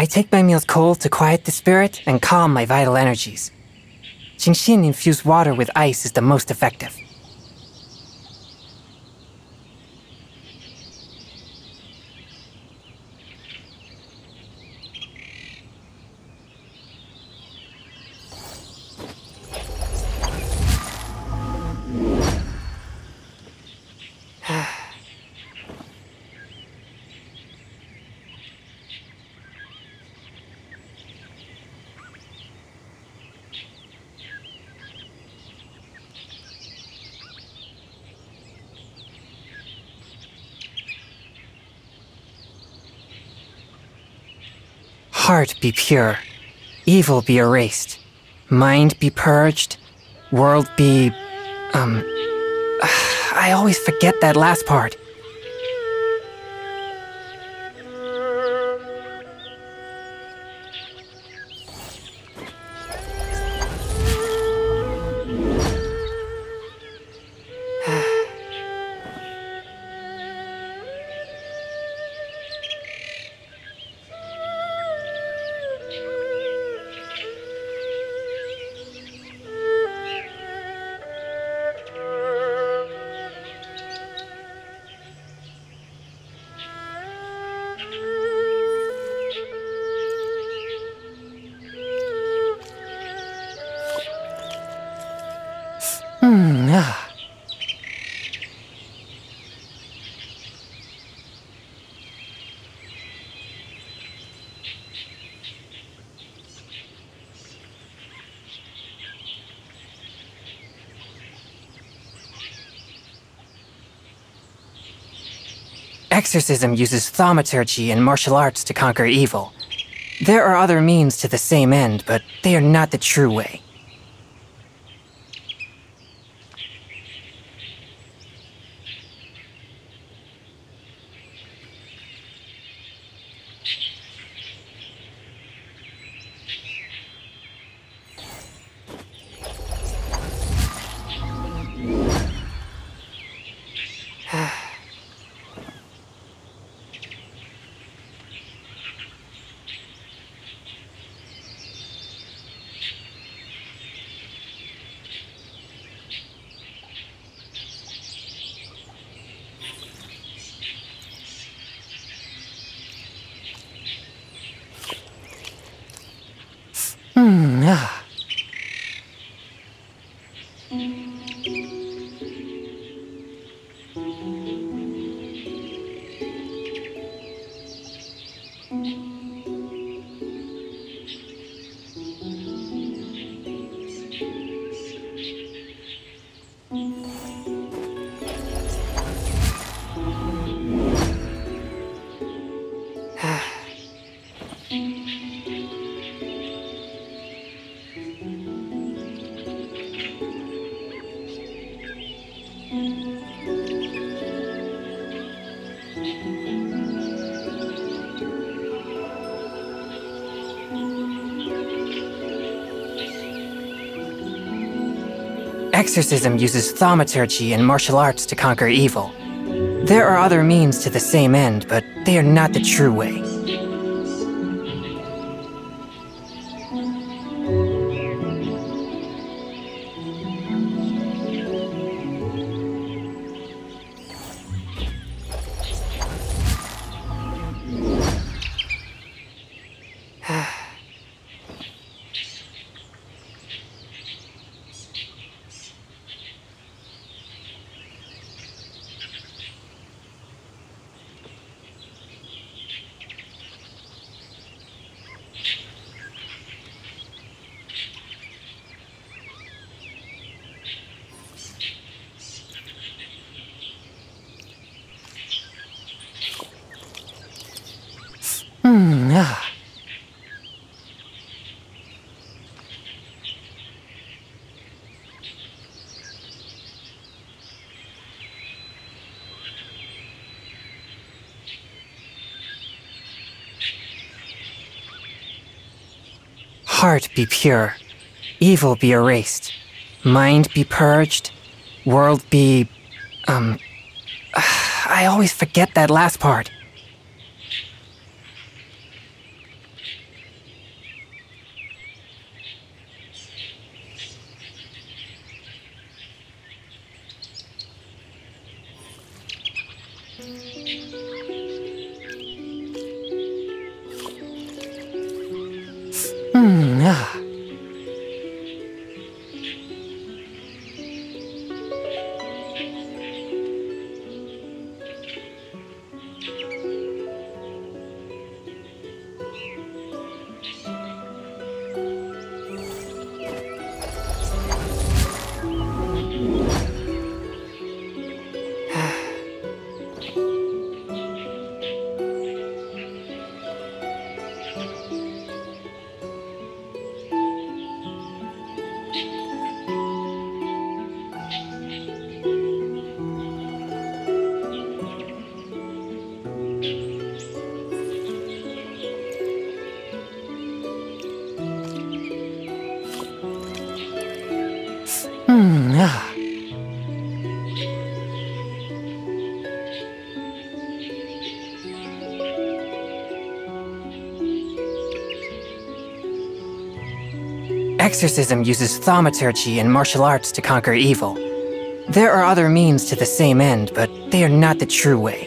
I take my meals cold to quiet the spirit and calm my vital energies. Qingce infused water with ice is the most effective. Heart be pure, evil be erased, mind be purged, world be... I always forget that last part. Exorcism uses thaumaturgy and martial arts to conquer evil. There are other means to the same end, but they are not the true way. Exorcism uses thaumaturgy and martial arts to conquer evil. There are other means to the same end, but they are not the true way. Heart be pure, evil be erased, mind be purged, world be... I always forget that last part. Exorcism uses thaumaturgy and martial arts to conquer evil. There are other means to the same end, but they are not the true way.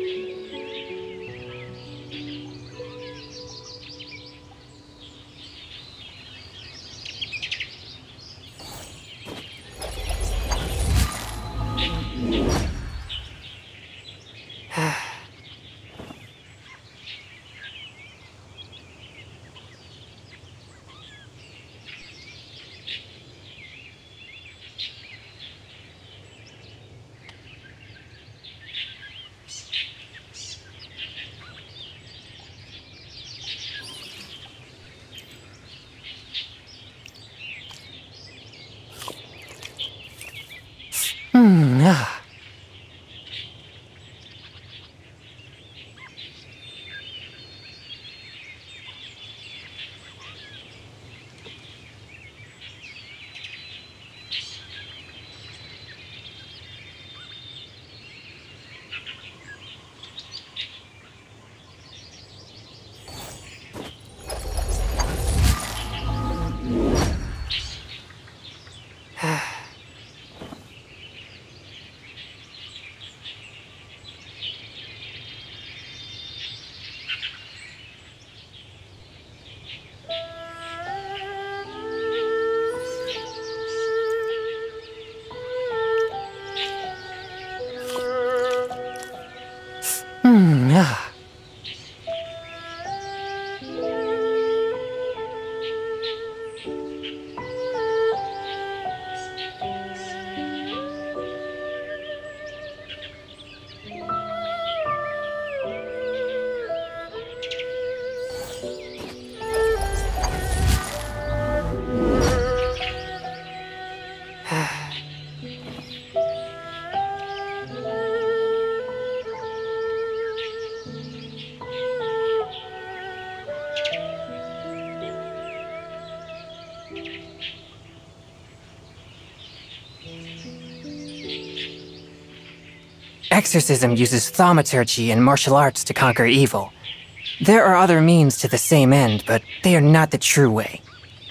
Exorcism uses thaumaturgy and martial arts to conquer evil. There are other means to the same end, but they are not the true way.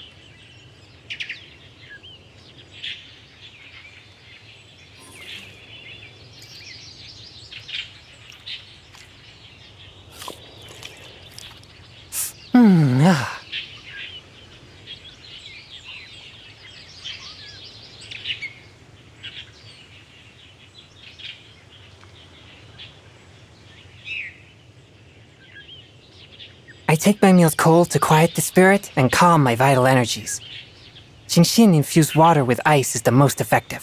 I take my meals cold to quiet the spirit and calm my vital energies. Qingce infused water with ice is the most effective.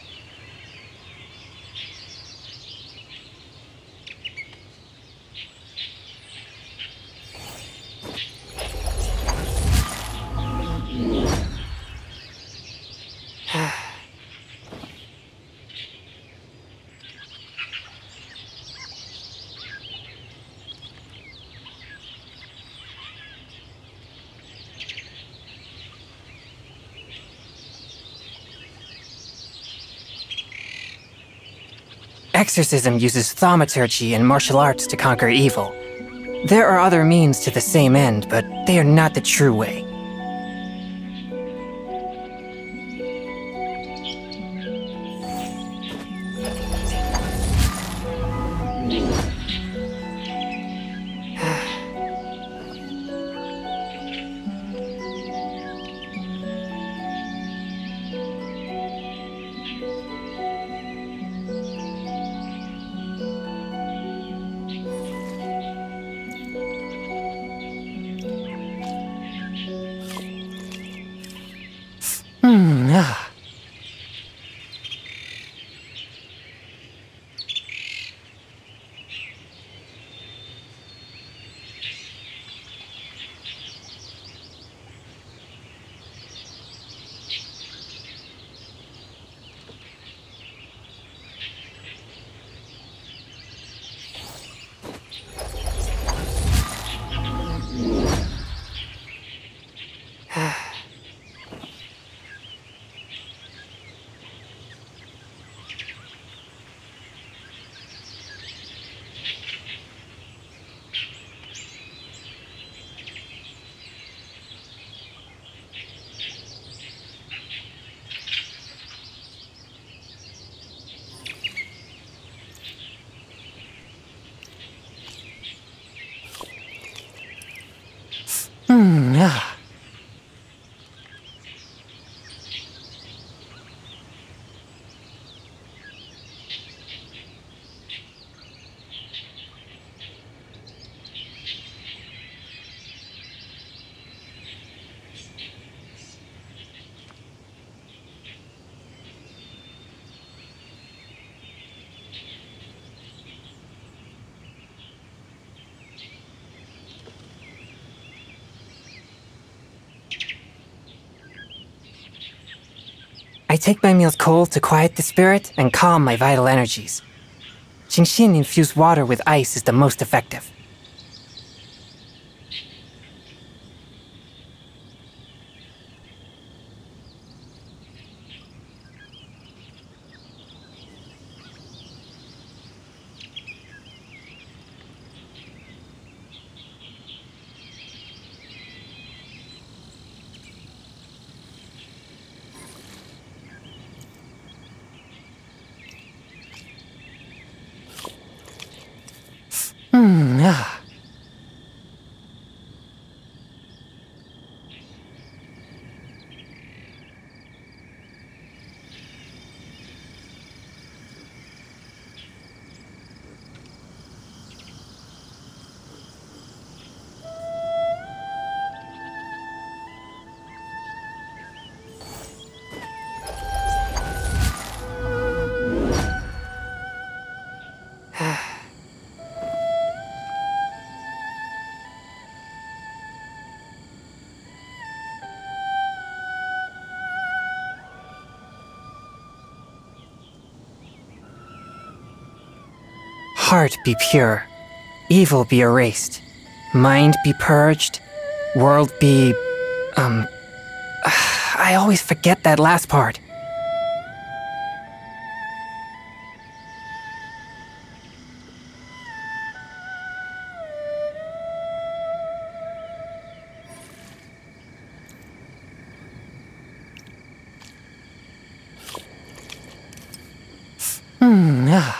Exorcism uses thaumaturgy and martial arts to conquer evil. There are other means to the same end, but they are not the true way. Ah. I take my meals cold to quiet the spirit and calm my vital energies. Qingce infused water with ice is the most effective. Ah. Heart be pure, evil be erased, mind be purged, world be... I always forget that last part. Ah.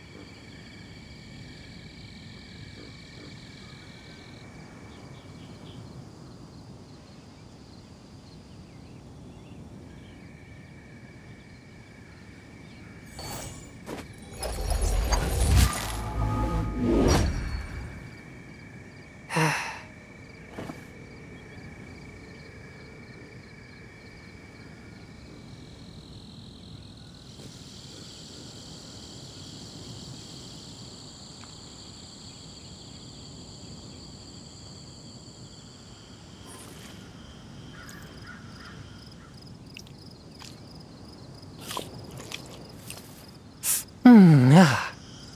Ah.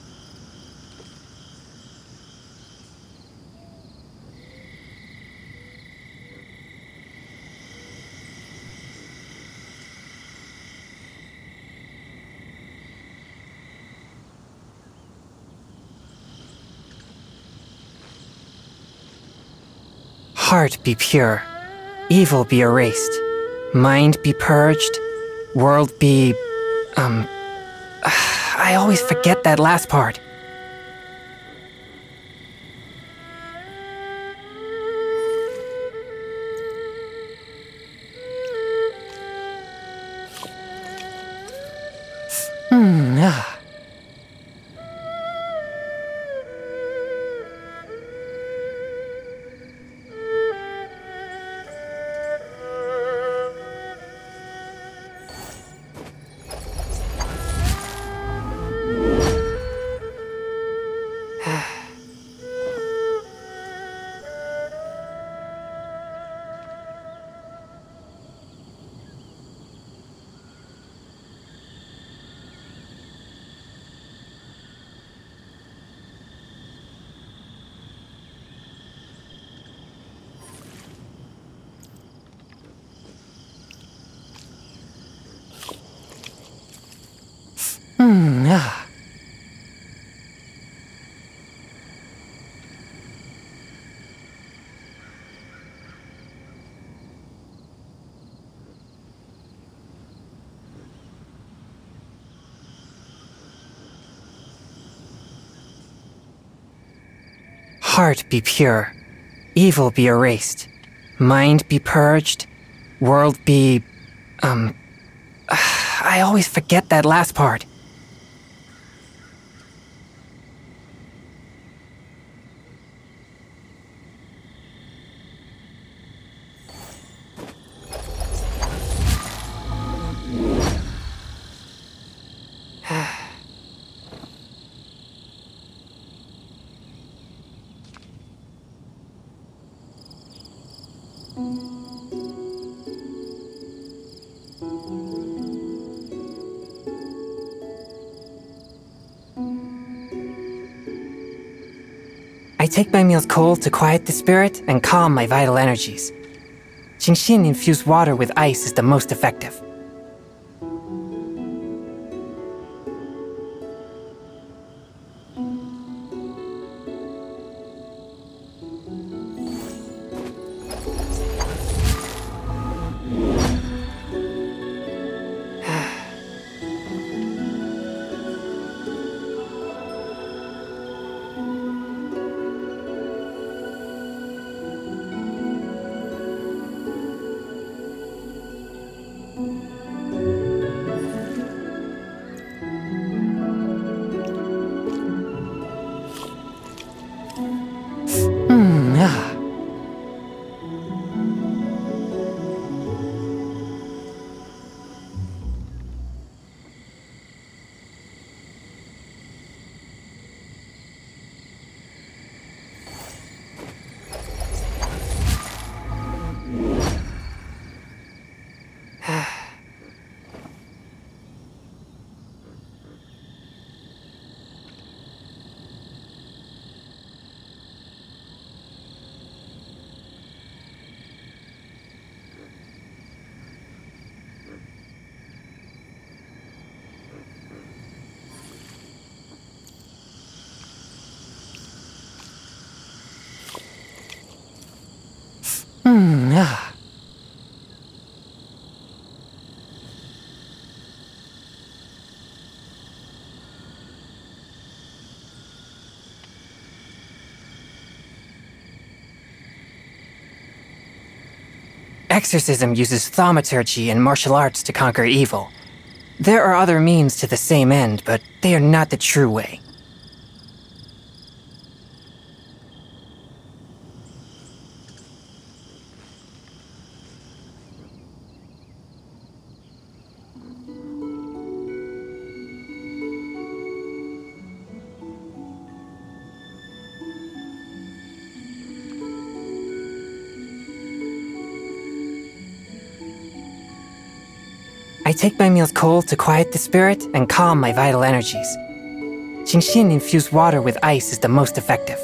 Heart be pure, evil be erased, mind be purged, world be... I always forget that last part. Ah. Ah. Heart be pure, evil be erased, Mind be purged, world be... I always forget that last part. I take my meals cold to quiet the spirit and calm my vital energies. Qingce infused water with ice is the most effective. Exorcism uses thaumaturgy and martial arts to conquer evil. There are other means to the same end, but they are not the true way. I take my meals cold to quiet the spirit and calm my vital energies. Qingce infused water with ice is the most effective.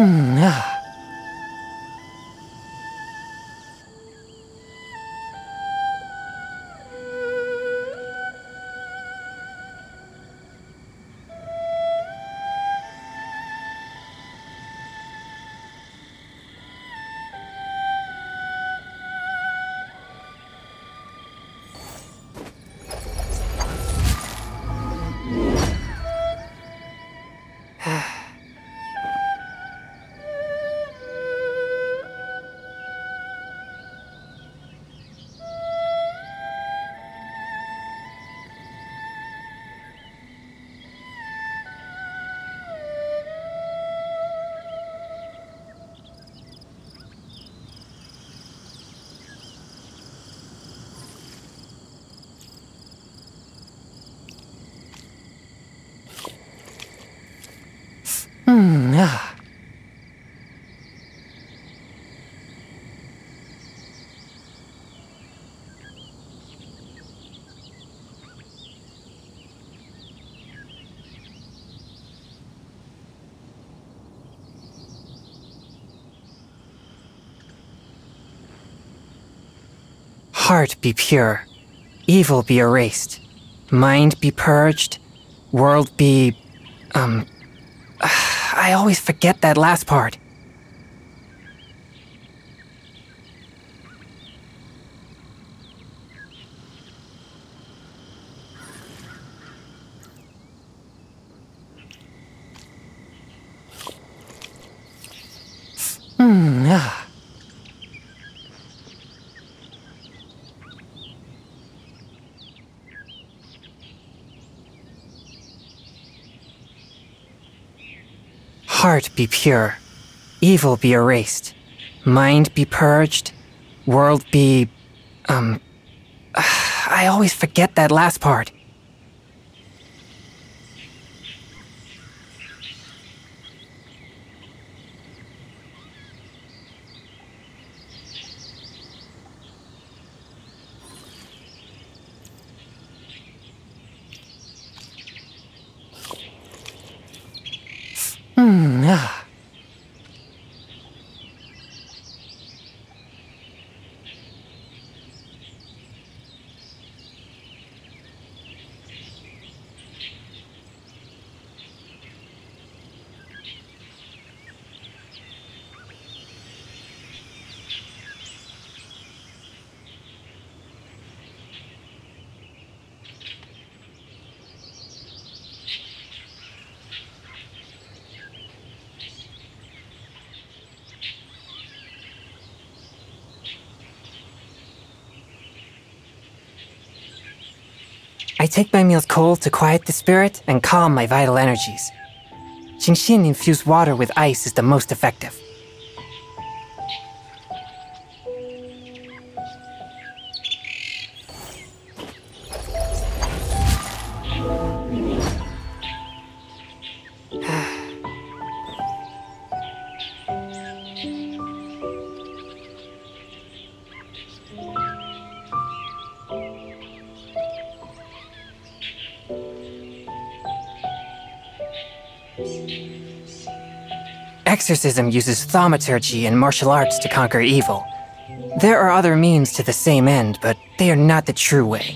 Heart be pure, evil be erased, mind be purged, world be... I always forget that last part. Heart be pure, evil be erased, mind be purged, world be... I always forget that last part. I take my meals cold to quiet the spirit and calm my vital energies. Qingce infused water with ice is the most effective. Exorcism uses thaumaturgy and martial arts to conquer evil. There are other means to the same end, but they are not the true way.